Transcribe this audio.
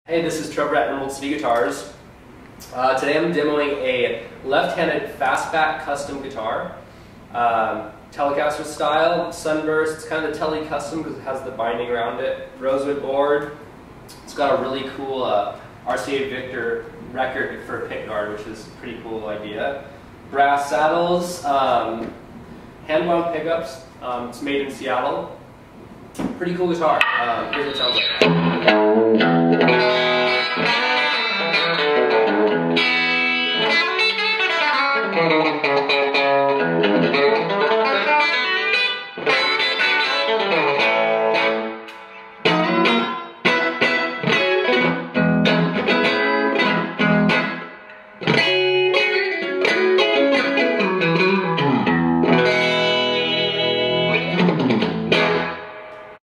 Hey, this is Trevor at Emerald City Guitars. Today I'm demoing a left-handed fastback custom guitar. Telecaster style, sunburst. It's kind of the Tele custom because it has the binding around it. Rosewood board. It's got a really cool RCA Victor record for a pickguard, which is a pretty cool idea. Brass saddles, hand-wound pickups. It's made in Seattle. Pretty cool guitar. Here's what it sounds like.